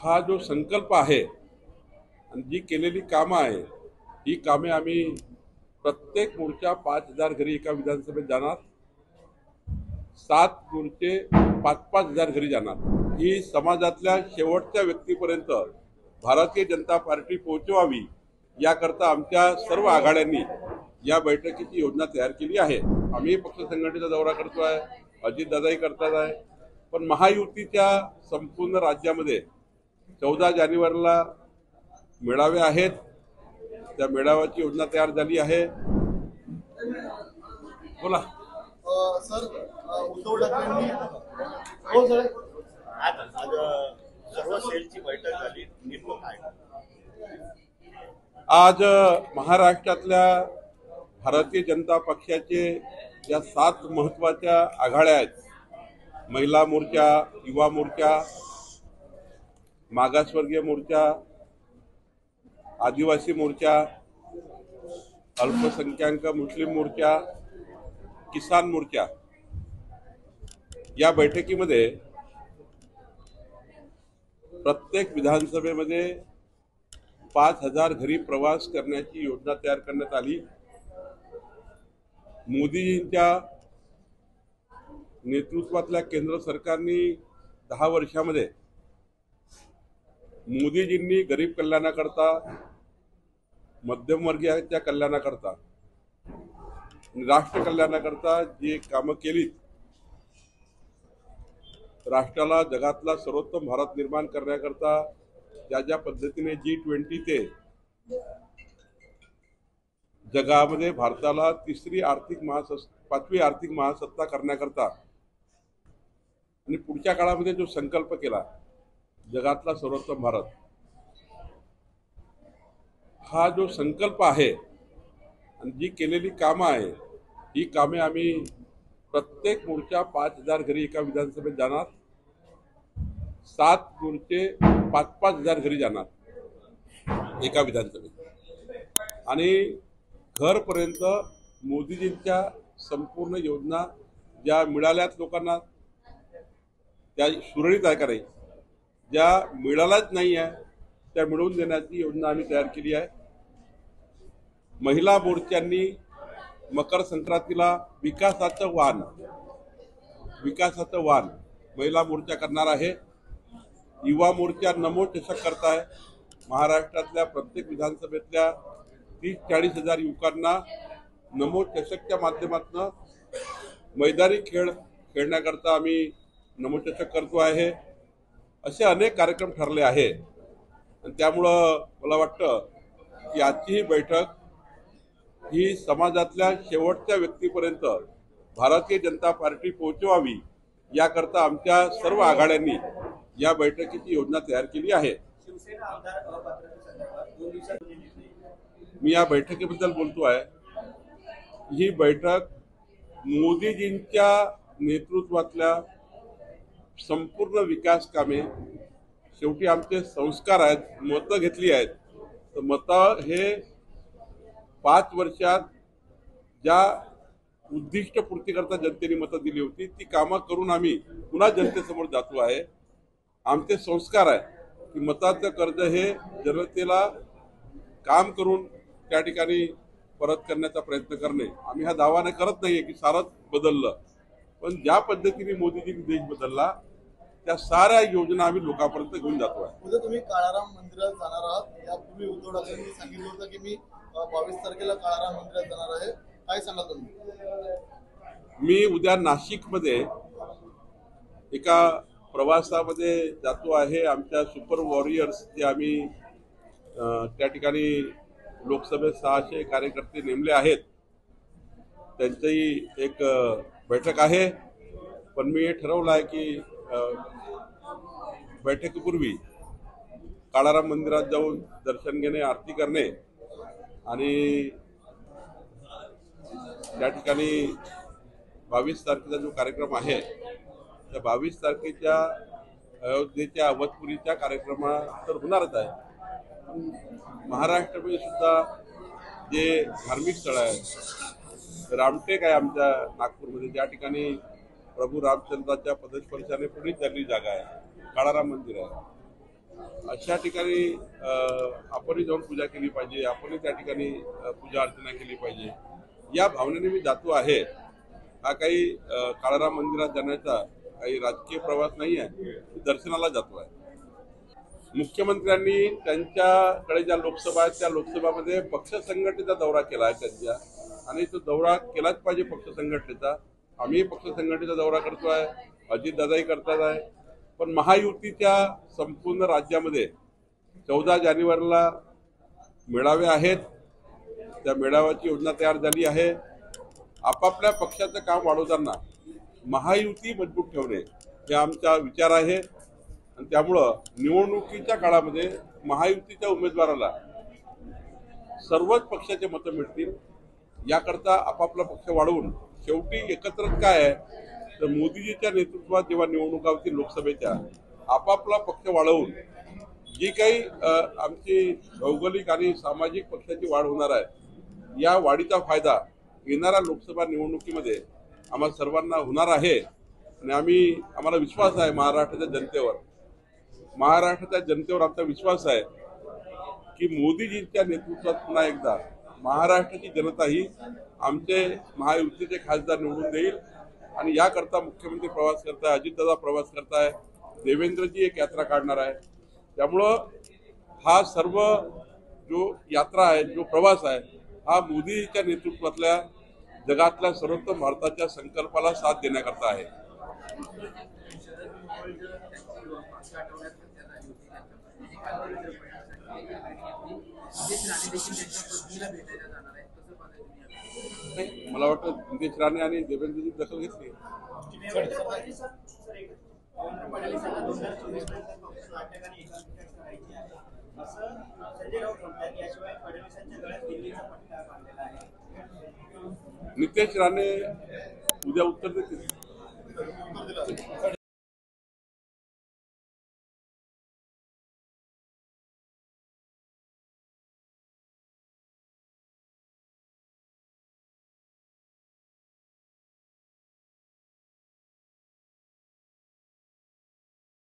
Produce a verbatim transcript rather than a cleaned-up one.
हा जो संकल्प आहे आणि जी केलेली कामं आहे ही कामे आम्ही प्रत्येक मोर्चा पाच हजार घरी एका विधानसभेत जाणार, सात मोर्चे पाच पाच हजार घरी जाणार। ही समाजातल्या शेवटच्या व्यक्तीपर्यंत भारतीय जनता पार्टी पोहोचवावी याकरता आमच्या सर्व आघाड्यांनी या बैठकीची योजना तयार केली आहे। आम्ही पक्ष संघटनेचा दौरा करतोय, अजितदादाही करतात आहे, पण महायुतीच्या संपूर्ण राज्यामध्ये चौदा जानेवारीला मेळावे आहेत। त्या मेळाव्याची योजना तयार झाली आहे। बोला सर, उद्धव ठाकरेंनी हो सर आज आज सर्व सेलची बैठक झाली, नेमकं काय? आज महाराष्ट्रातल्या भारतीय जनता पक्षाचे या सात महत्वाच्या आघाड्या आहेत, महिला मोर्चा, युवा मोर्चा, मागासवर्गीय मोर्चा, आदिवासी मोर्चा, अल्पसंख्याक मुस्लिम मोर्चा, किसान मोर्चा। या बैठकीमध्ये प्रत्येक विधानसभेमध्ये पाच हजार घरी प्रवास करण्याची योजना तयार करण्यात आली। मोदीजींच्या नेतृत्वातल्या केंद्र सरकारने दहा वर्षामध्ये मोदीजींनी गरीब कल्याणाकरता, मध्यमवर्गीयांच्या कल्याणाकरता, राष्ट्र कल्याणाकरता जी कामं केलीत, राष्ट्राला जगातला सर्वोत्तम भारत निर्माण करण्याकरता ज्या ज्या पद्धतीने जी ट्वेंटी ते जगामध्ये भारताला तिसरी आर्थिक महासत्ता पाचवी आर्थिक महासत्ता करण्याकरता आणि पुढच्या काळामध्ये जो संकल्प केला जगातला सर्वोत्तम भारत, हा जो संकल्प आहे आणि जी केलेली कामं आहे ही कामे आम्ही प्रत्येक मोर्चा पाच हजार घरी एका विधानसभेत जाणार, सात मोर्चे पाच पाच हजार घरी जाणार एका विधानसभेत, आणि घरपर्यंत मोदीजींच्या संपूर्ण योजना ज्या मिळाल्यात लोकांना त्या सुरळीत आहे का नाही, ज्या मिळाल्याच नाही आहे त्या मिळवून देण्याची योजना आम्ही तयार केली आहे। महिला मोर्चांनी मकर संक्रांतीला विकासाचं वाण विकासाचं वाण महिला मोर्चा करणार आहे। युवा मोर्चा नमो चषक करताय, महाराष्ट्रातल्या प्रत्येक विधानसभेतल्या तीस चाळीस हजार युवकांना नमो चषकच्या माध्यमातून मैदानी खेळ खेळण्याकरता आम्ही नमो चषक करतो आहे। असे अनेक कार्यक्रम ठरले आहे आणि त्यामुळं मला वाटतं की आजची ही बैठक ही समाजातल्या शेवटच्या व्यक्तीपर्यंत भारतीय जनता पार्टी पोहोचवावी याकरता आमच्या सर्व आघाड्यांनी या बैठकीची योजना तयार केली आहे। मी या बैठकीबद्दल बोलतो आहे, ही बैठक मोदीजींच्या नेतृत्वातल्या संपूर्ण विकास कामे, शेवटी आमचे संस्कार आहेत, मतं घेतली आहेत, तर मतं हे पाच वर्षात ज्या उद्दिष्ट पूर्तीकरता जनतेने मतं दिली होती ती कामं करून आम्ही पुन्हा जनतेसमोर जातो आहे। आमचे संस्कार आहे की मताचं कर्ज हे जनतेला काम करून त्या ठिकाणी परत करण्याचा प्रयत्न करणे। आम्ही हा दावा करत नाहीये की सारंच बदललं, पण ज्या पद्धतीने मोदीजींनी देश बदलला त्या साऱ्या योजना आम्ही लोकांपर्यंत घेऊन जातो आहे। उद्या तुम्ही काळाराम मंदिरात जाणार आहात, यापूर्वी उद्धव ठाकरेंनी सांगितलं होतं की मी बावीस तारखेला काळाराम मंदिरात जाणार आहे, काय सांगाल तुम्ही? मी उद्या नाशिकमध्ये एका प्रवासामध्ये जातो आहे। आमच्या सुपर वॉरियर्स जे आम्ही त्या ठिकाणी लोकसभेत सहाशे कार्यकर्ते नेमले आहेत त्यांची एक बैठक आहे, पण मी हे ठरवलं आहे की बैठकीपूर्वी काळाराम मंदिरात जाऊन दर्शन घेणे, आरती करणे आणि त्या ठिकाणी बावीस तारखेचा जो कार्यक्रम आहे त्या बावीस तारखेच्या अयोध्येच्या अवधपुरीच्या कार्यक्रमा तर होणारच आहे। महाराष्ट्रामध्ये सुद्धा जे धार्मिक स्थळ आहे, रामटेक आहे आमच्या नागपूरमध्ये, ज्या ठिकाणी प्रभू रामचंद्राच्या पदस्पर्शाने पुढे चालली जागा आहे, काळाराम मंदिर आहे। अशा ठिकाणी अ, आपणही जाऊन पूजा केली पाहिजे, आपणही त्या ठिकाणी अ, पूजा अर्चना केली पाहिजे या भावनेने मी जातो आहे. हा काही अ, काळाराम मंदिरात जाण्याचा काही राजकीय प्रवास नाही आहे, मी दर्शनाला जातो आहे. मुख्यमंत्र्यांनी त्यांच्याकडे ज्या लोकसभा आहेत त्या लोकसभामध्ये पक्ष संघटनेचा दौरा केला आहे त्यांच्या, आणि तो दौरा केलाच पाहिजे पक्ष संघटनेचा. आम्ही पक्ष संघटनेचा दौरा करतो आहे, अजितदादाही करतात आहे. पण महायुतीच्या संपूर्ण राज्यामध्ये चौदा जानेवारीला मेळावे आहेत, त्या मेळाव्याची योजना तयार झाली आहे. आपापल्या पक्षाचं काम वाढवताना महायुती मजबूत ठेवणे हे आमचा विचार आहे, आणि त्यामुळं निवडणुकीच्या काळामध्ये महायुतीच्या उमेदवाराला सर्वच पक्षाचे मतं मिळतील याकरता आपापला पक्ष वाढवून शेवटी एकत्रच काय आहे तर मोदीजीच्या नेतृत्वात जेव्हा निवडणुका होतील लोकसभेच्या, आपापला पक्ष वाढवून जी काही अ, आमची भौगोलिक आणि सामाजिक पक्षाची वाढ होणार आहे, या वाढीचा फायदा येणाऱ्या लोकसभा निवडणुकीमध्ये आम्हा सर्वांना होणार आहे. आणि आम्ही आम्हाला विश्वास आहे महाराष्ट्राच्या जनतेवर महाराष्ट्राच्या जनतेवर आमचा विश्वास आहे की मोदीजींच्या नेतृत्वात पुन्हा एकदा महाराष्ट्राची जनता ही आमचे महायुतीचे खासदार निवडून देईल. आणि याकरता मुख्यमंत्री प्रवास करताय, अजितदादा प्रवास करताय, देवेंद्रजी एक यात्रा काढणार आहे. त्यामुळं हा सर्व जो यात्रा आहे, जो प्रवास आहे, हा मोदीच्या नेतृत्वातल्या जगातल्या सर्वोत्तम भारताच्या संकल्पाला साथ देण्याकरता आहे. नाही, मला वाटतं नितेश राणे आणि देवेंद्रजी दखल घेतली. नितेश राणे उद्या उत्तर देतील.